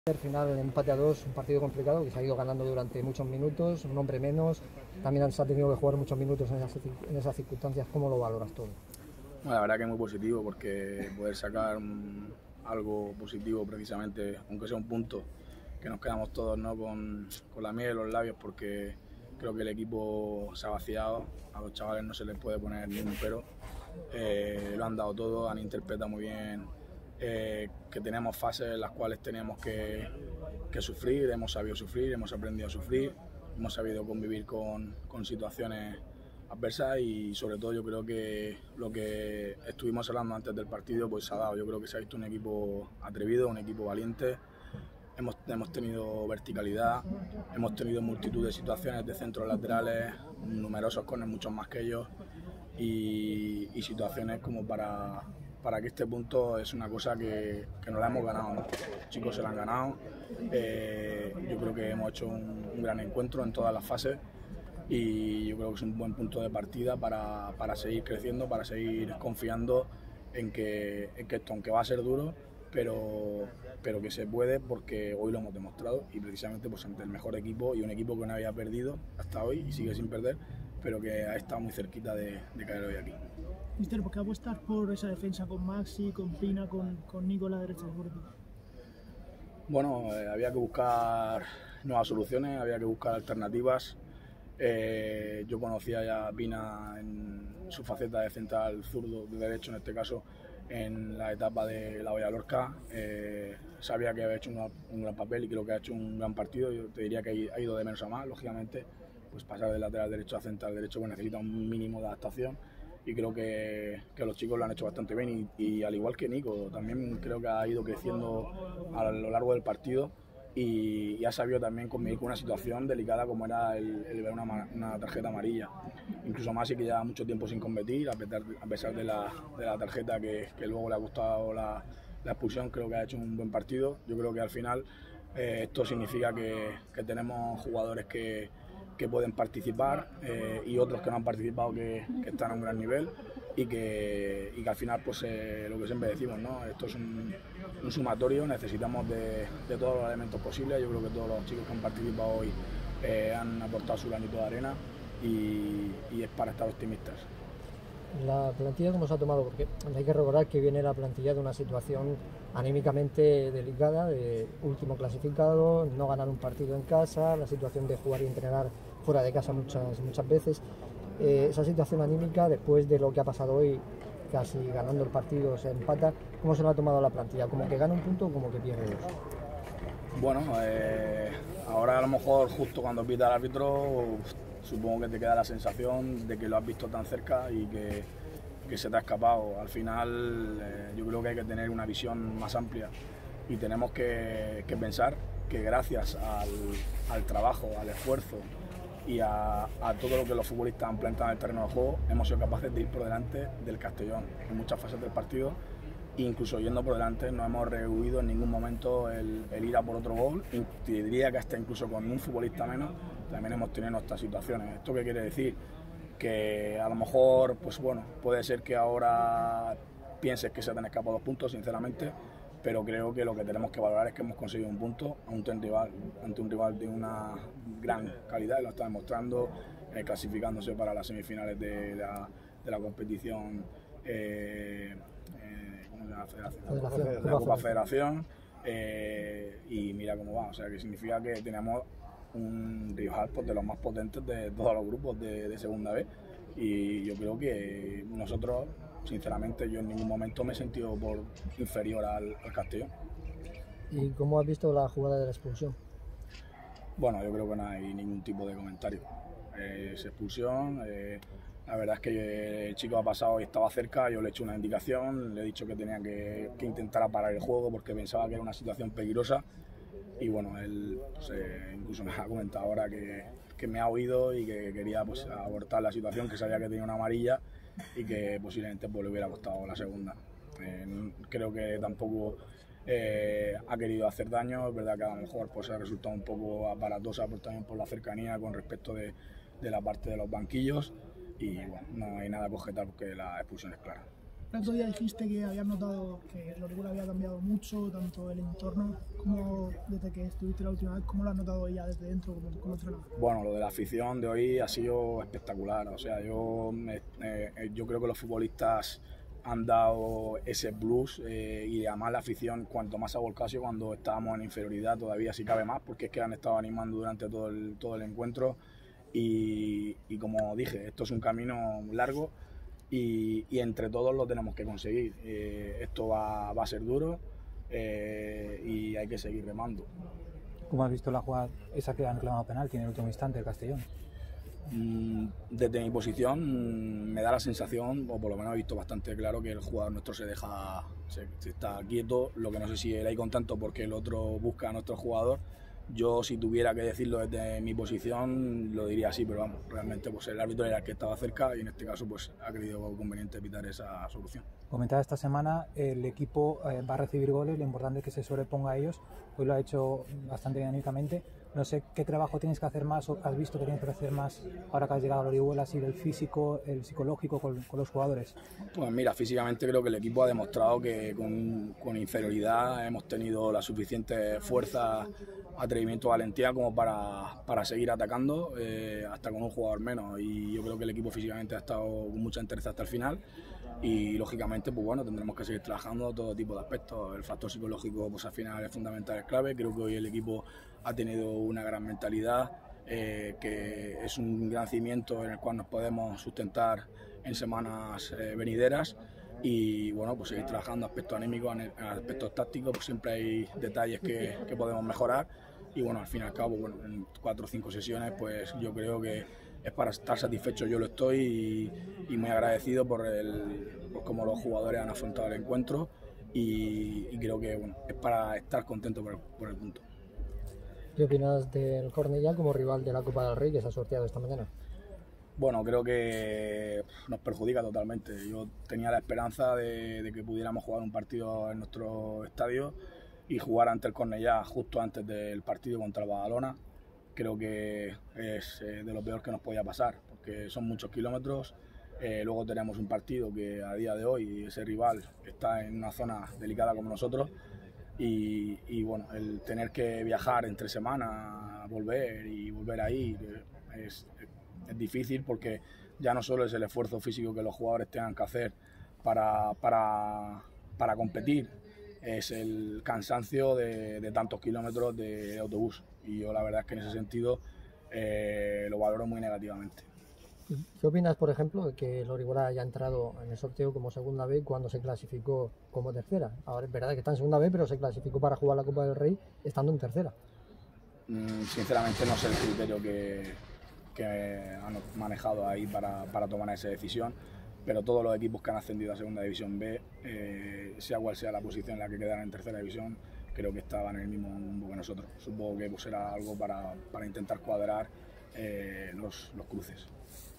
Al final el empate a 2, un partido complicado que se ha ido ganando durante muchos minutos, un hombre menos, también se ha tenido que jugar muchos minutos en esas circunstancias. ¿Cómo lo valoras todo? Bueno, la verdad que es muy positivo porque poder sacar algo positivo precisamente, aunque sea un punto, que nos quedamos todos, ¿no?, con la miel en los labios, porque creo que el equipo se ha vaciado, a los chavales no se les puede poner ningún pero, lo han dado todo, han interpretado muy bien que tenemos fases en las cuales tenemos que sufrir, hemos sabido sufrir, hemos aprendido a sufrir, hemos sabido convivir con situaciones adversas y sobre todo yo creo que lo que estuvimos hablando antes del partido pues se ha dado. Yo creo que se ha visto un equipo atrevido, un equipo valiente. Hemos tenido verticalidad, hemos tenido multitud de situaciones de centros laterales, numerosos corners, muchos más que ellos, y situaciones como para que este punto es una cosa que nos la hemos ganado, ¿no? Los chicos se la han ganado. Yo creo que hemos hecho un gran encuentro en todas las fases y yo creo que es un buen punto de partida para seguir creciendo, para seguir confiando en que esto, aunque va a ser duro, pero que se puede, porque hoy lo hemos demostrado y precisamente pues ante el mejor equipo y un equipo que no había perdido hasta hoy y sigue sin perder, pero que ha estado muy cerquita de caer hoy aquí. Mister, ¿por qué apuestas por esa defensa con Maxi, con Pina, con Nico a la derecha del grupo? Bueno, había que buscar nuevas soluciones, había que buscar alternativas. Yo conocía ya a Pina en su faceta de central zurdo, de derecho en este caso, en la etapa de la Lorca. Sabía que había hecho un gran papel y creo que ha hecho un gran partido. Yo te diría que ha ido de menos a más, lógicamente, pues pasar de lateral derecho a central derecho pues necesita un mínimo de adaptación y creo que los chicos lo han hecho bastante bien y al igual que Nico, también creo que ha ido creciendo a lo largo del partido y ha sabido también convivir con una situación delicada como era el ver una tarjeta amarilla. Incluso Masi, que lleva mucho tiempo sin competir, a pesar de la tarjeta que luego le ha costado la expulsión, creo que ha hecho un buen partido. Yo creo que al final esto significa que tenemos jugadores que pueden participar y otros que no han participado que están a un gran nivel y que al final pues lo que siempre decimos, ¿no? Esto es un sumatorio, necesitamos de todos los elementos posibles. Yo creo que todos los chicos que han participado hoy han aportado su granito de arena y es para estar optimistas. La plantilla, ¿cómo se ha tomado? Porque hay que recordar que viene la plantilla de una situación anímicamente delicada, de último clasificado, no ganar un partido en casa, la situación de jugar y entrenar fuera de casa muchas veces. Esa situación anímica, después de lo que ha pasado hoy, casi ganando el partido se empata, ¿cómo se lo ha tomado la plantilla? ¿Como que gana un punto o como que pierde dos? Bueno, ahora a lo mejor justo cuando pita el árbitro, supongo que te queda la sensación de que lo has visto tan cerca y que se te ha escapado. Al final yo creo que hay que tener una visión más amplia y tenemos que pensar que gracias al trabajo, al esfuerzo y a todo lo que los futbolistas han planteado en el terreno de juego, hemos sido capaces de ir por delante del Castellón en muchas fases del partido. Incluso yendo por delante no hemos rehuido en ningún momento el ir a por otro gol, y te diría que hasta incluso con un futbolista menos también hemos tenido nuestras situaciones. ¿Esto qué quiere decir? Que a lo mejor, pues bueno, puede ser que ahora pienses que se te han escapado 2 puntos, sinceramente, pero creo que lo que tenemos que valorar es que hemos conseguido un punto ante un rival de una gran calidad, y lo está demostrando, clasificándose para las semifinales de la competición, la Copa Federación, y mira cómo va, o sea que significa que tenemos un rival pues, de los más potentes de todos los grupos de segunda B, y yo creo que nosotros, sinceramente, yo en ningún momento me he sentido inferior al Castellón. ¿Y cómo has visto la jugada de la expulsión? Bueno, yo creo que no hay ningún tipo de comentario. Es expulsión. La verdad es que el chico ha pasado y estaba cerca, yo le he hecho una indicación, le he dicho que tenía que intentar parar el juego porque pensaba que era una situación peligrosa y bueno, él pues, incluso me ha comentado ahora que me ha oído y que quería pues, abortar la situación, que sabía que tenía una amarilla y que posiblemente pues, le hubiera costado la segunda. Creo que tampoco ha querido hacer daño, es verdad que a lo mejor pues, ha resultado un poco aparatosa pues, también por la cercanía con respecto de la parte de los banquillos y bueno, no hay nada que objetar porque la expulsión es clara. El otro día dijiste que habías notado que el Orihuela había cambiado mucho, tanto el entorno como desde que estuviste la última vez. ¿Cómo lo has notado ya desde dentro como entrenador? Bueno, lo de la afición de hoy ha sido espectacular. O sea, yo creo que los futbolistas han dado ese plus y además la afición, cuanto más ha volcado, cuando estábamos en inferioridad todavía si cabe más, porque es que han estado animando durante todo el encuentro y como dije, esto es un camino largo y entre todos lo tenemos que conseguir. Esto va a ser duro y hay que seguir remando. ¿Cómo has visto la jugada esa que han reclamado penalti en el último instante el Castellón? Desde mi posición me da la sensación, o por lo menos he visto bastante claro, que el jugador nuestro se está quieto, lo que no sé si él hay con tanto porque el otro busca a nuestro jugador. Yo, si tuviera que decirlo desde mi posición, lo diría así, pero vamos, realmente pues el árbitro era el que estaba cerca y en este caso pues ha creído conveniente evitar esa solución. Comentaba esta semana, el equipo va a recibir goles, lo importante es que se sobreponga a ellos. Hoy lo ha hecho bastante dinámicamente. No sé qué trabajo tienes que hacer más o has visto que tienes que hacer más ahora que has llegado a Orihuela, así del físico, el psicológico con los jugadores. Pues mira, físicamente creo que el equipo ha demostrado que con inferioridad hemos tenido la suficiente fuerza, atrevimiento, valentía como para seguir atacando hasta con un jugador menos, y yo creo que el equipo físicamente ha estado con mucha entereza hasta el final y lógicamente pues bueno, tendremos que seguir trabajando todo tipo de aspectos. El factor psicológico pues al final es fundamental, es clave. Creo que hoy el equipo ha tenido una gran mentalidad, que es un gran cimiento en el cual nos podemos sustentar en semanas venideras. Y bueno, pues seguir trabajando aspectos anímicos, en aspectos tácticos, pues siempre hay detalles que podemos mejorar. Y bueno, al fin y al cabo, bueno, en 4 o 5 sesiones, pues yo creo que es para estar satisfecho, yo lo estoy, y muy agradecido por cómo los jugadores han afrontado el encuentro, y creo que bueno, es para estar contento por el punto. ¿Qué opinas del Cornellá como rival de la Copa del Rey que se ha sorteado esta mañana? Bueno, creo que nos perjudica totalmente. Yo tenía la esperanza de que pudiéramos jugar un partido en nuestro estadio y jugar ante el Cornellá justo antes del partido contra el Badalona. Creo que es de lo peor que nos podía pasar, porque son muchos kilómetros. Luego tenemos un partido que a día de hoy ese rival está en una zona delicada como nosotros, y bueno, el tener que viajar entre semanas, volver a ir, es difícil, porque ya no solo es el esfuerzo físico que los jugadores tengan que hacer para competir, es el cansancio de tantos kilómetros de autobús, y yo la verdad es que en ese sentido lo valoro muy negativamente. ¿Qué opinas, por ejemplo, de que el Orihuela haya entrado en el sorteo como segunda B cuando se clasificó como tercera? Ahora es verdad que está en segunda B, pero se clasificó para jugar la Copa del Rey estando en tercera. Sinceramente no sé el criterio que han manejado ahí para tomar esa decisión, pero todos los equipos que han ascendido a Segunda División B, sea cual sea la posición en la que quedaran en Tercera División, creo que estaban en el mismo mundo que nosotros. Supongo que pues era algo para intentar cuadrar los cruces.